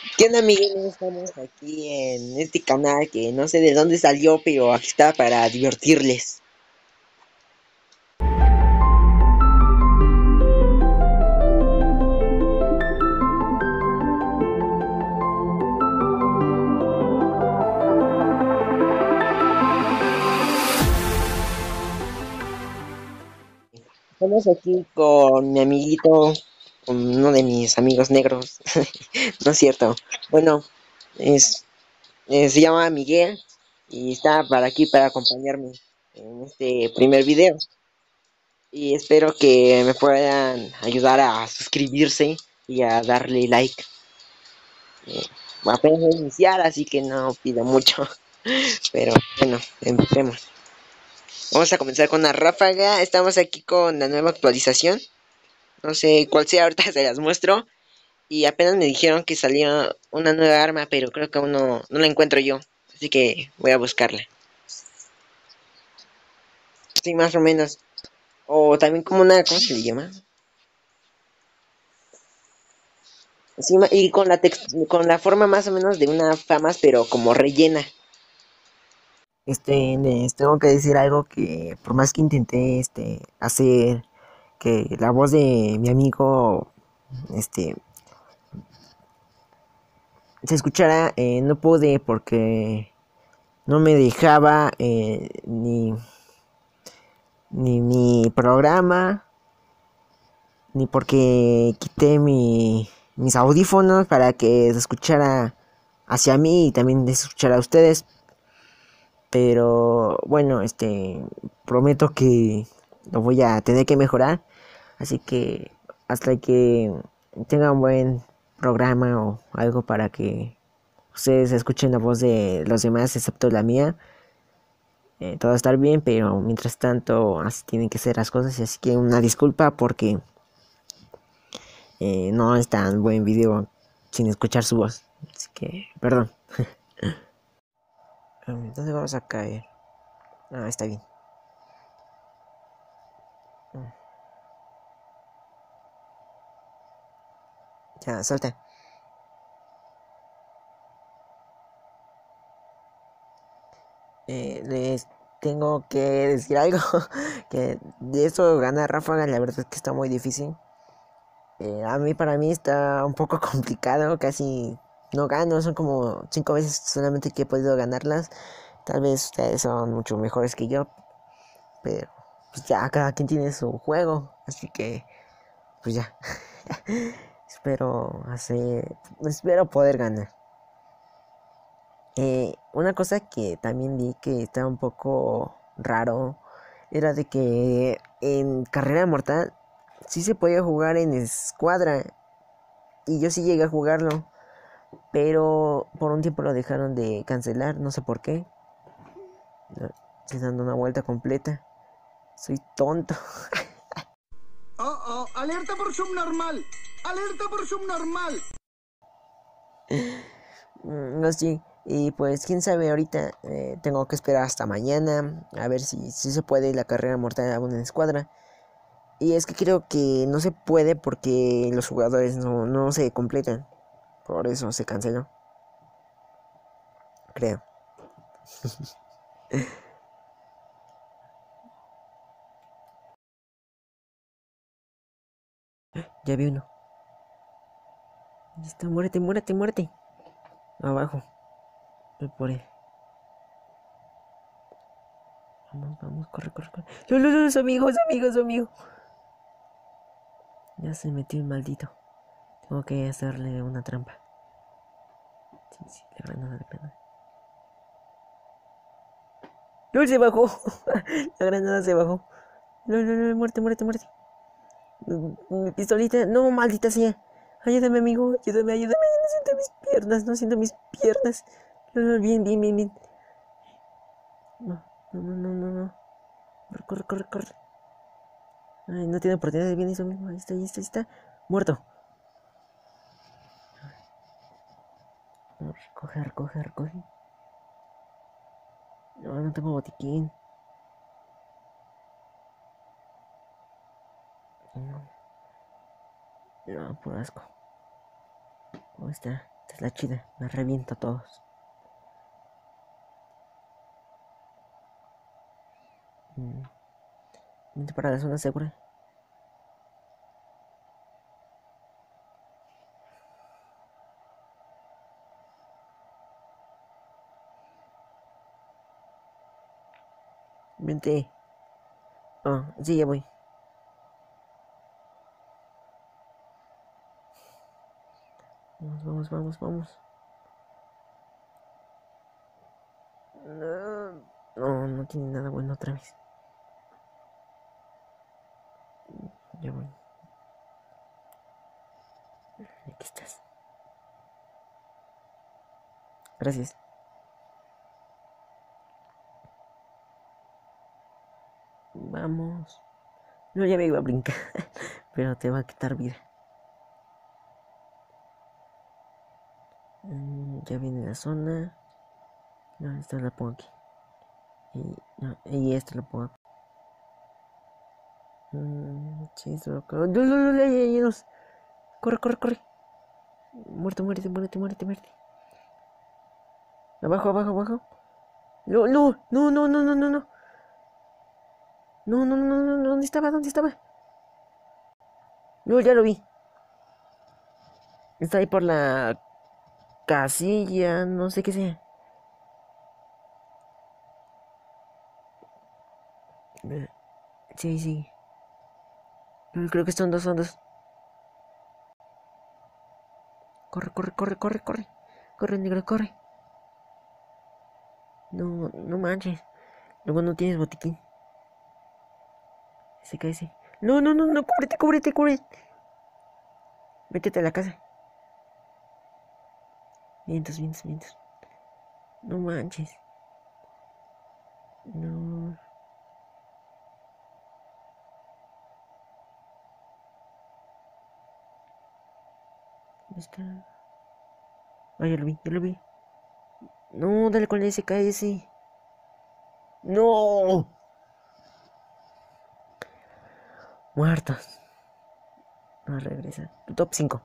¿Qué onda, Miguel? Estamos aquí en este canal que no sé de dónde salió, pero aquí está para divertirles. Estamos aquí con mi amiguito, con uno de mis amigos negros. No es cierto. Bueno, es, se llama Miguel y está para aquí para acompañarme en este primer video. Y espero que me puedan ayudar a suscribirse y a darle like. Eh, Apenas voy a iniciar, así que no pido mucho. Pero bueno, empecemos. Vamos a comenzar con una ráfaga. Estamos aquí con la nueva actualización. No sé cuál sea, ahorita se las muestro. Y apenas me dijeron que salía una nueva arma, pero creo que aún no la encuentro yo. Así que voy a buscarla. Sí, más o menos. O también como una, ¿cómo se le llama? Sí, y con con la forma más o menos de una famas, pero como rellena. Les tengo que decir algo que por más que intenté hacer que la voz de mi amigo este se escuchara, no pude porque no me dejaba ni mi programa, ni porque quité mis audífonos para que se escuchara hacia mí y también se escuchara a ustedes. Pero bueno, prometo que lo voy a tener que mejorar. Así que hasta que tenga un buen programa o algo para que ustedes escuchen la voz de los demás, excepto la mía, todo va a estar bien, pero mientras tanto así tienen que ser las cosas. Y así que una disculpa porque no es tan buen video sin escuchar su voz. Así que, perdón. ¿Dónde vamos a caer? Ah, está bien. Ya, salta. Les tengo que decir algo. Que de eso gana Ráfaga, la verdad es que está muy difícil. Para mí está un poco complicado, casi no gano, son como 5 veces solamente que he podido ganarlas. Tal vez ustedes son mucho mejores que yo, pero pues ya cada quien tiene su juego, así que pues ya. Espero poder ganar. Una cosa que también vi que estaba un poco raro era de que en Carrera Mortal sí se podía jugar en escuadra y yo sí llegué a jugarlo. Pero por un tiempo lo dejaron de cancelar, no sé por qué. Se dando una vuelta completa. Soy tonto. Oh, oh, alerta por subnormal. Alerta por subnormal. No sé. Y pues quién sabe ahorita. Tengo que esperar hasta mañana. A ver si se puede la carrera mortal aún en escuadra. Y es que creo que no se puede porque los jugadores no se completan. Por eso se canceló. Creo. Ya vi uno. Ya está, muérete, muérete, muérete. Abajo. Voy por él. Vamos, vamos, corre, corre, corre. Los amigos, amigos, amigos. Ya se metió el maldito. Tengo que hacerle una trampa. Sí, sí, la granada, la granada. ¡No, se bajó! La granada se bajó. No, no, no, muerte, muerte, muerte. Mi pistolita. No, maldita sea. Ayúdame, amigo. Ayúdame, ayúdame. No siento mis piernas, no siento mis piernas. No, no, bien, bien, bien, bien. No, no, no, no, no, no. Corre, corre, corre, corre. Ay, no tiene oportunidad de bien eso mismo. Ahí está, ahí está, ahí está. Muerto. Recoge, recoge, recoge. No, no tengo botiquín. No, no, por asco. ¿Cómo está? Esta es la chida, me reviento a todos. Vente para la zona segura. Vente. Ah, sí, ya voy. Vamos. No tiene nada bueno otra vez. Ya voy. Aquí estás. Gracias. Vamos. No, ya me iba a brincar. Pero te va a quitar vida. Ya viene la zona. No, esta la pongo aquí. Y esta la pongo aquí. Sí, esto lo acabo. No, ya. Corre. Muerte. Abajo. No. No. ¿Dónde estaba? No, ya lo vi. Está ahí por la casilla, no sé qué sea. Sí. Creo que son dos. Corre. Corre, negro, corre. No manches. Luego no tienes botiquín. Se cae ese. No, cúbrete. Métete a la casa. Vientos. No manches. No. ¿Dónde está? Ah, ya lo vi. No, dale con el SKS. No. Muertos. No, regresa. Tu top 5.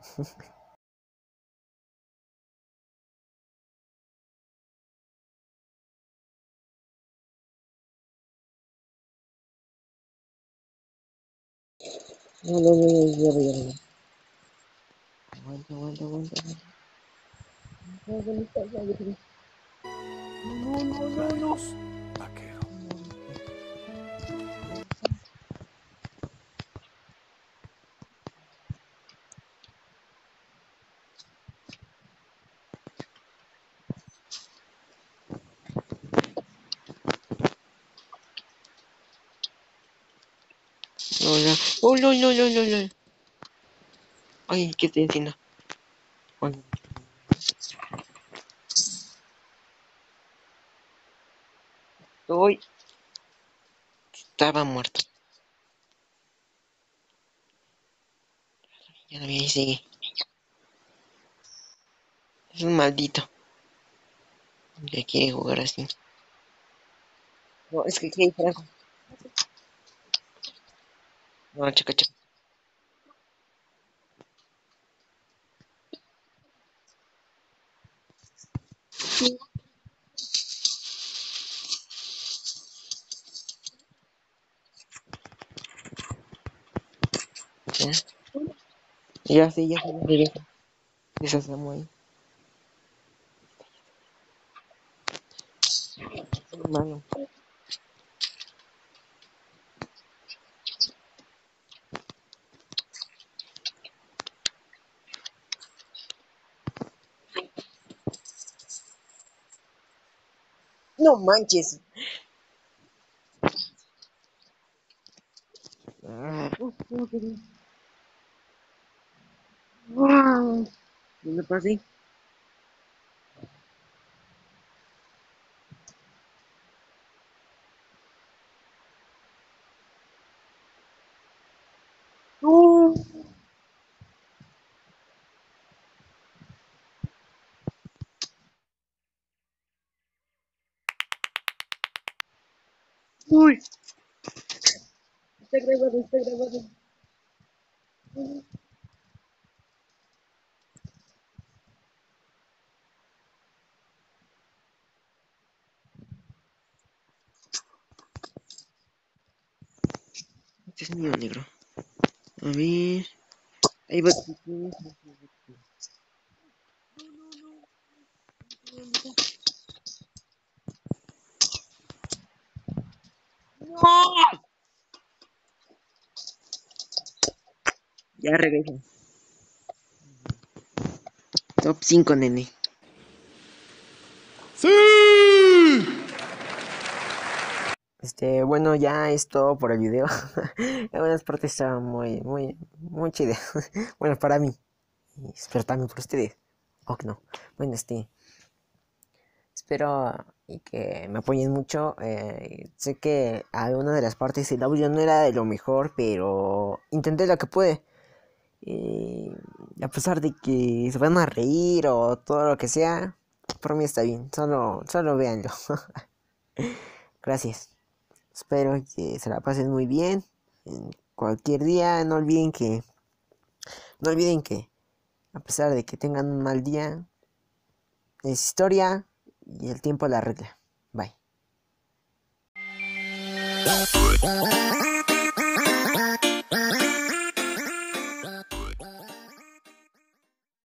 No, ya voy. Aguanta. Rayos, vaquero. Hola. Oh, no. Ay, ¿qué estoy haciendo? Hoy estaba muerto. Ya no vi, ahí sigue. Es un maldito. Ya quiere jugar así. No, es que quiere Franco. No, checa. Ya sí, ya regresa. Esa se muy malo. No manches. ¿Cómo que no? ¿Dónde pasé? No. Uy, está grabado. Este es mío, negro. A ver. Ahí va. ¡No! Ya regreso. Top 5, nene. Bueno, ya es todo por el video. Algunas partes estaban muy chidas. Bueno, para mí. Y espero también por ustedes. O que no. Bueno, espero y que me apoyen mucho. Sé que alguna de las partes el audio no era de lo mejor, pero intenté lo que pude. A pesar de que se van a reír o todo lo que sea, por mí está bien. Solo véanlo. Gracias. Espero que se la pasen muy bien. En cualquier día, no olviden que a pesar de que tengan un mal día, es historia y el tiempo la arregla. Bye.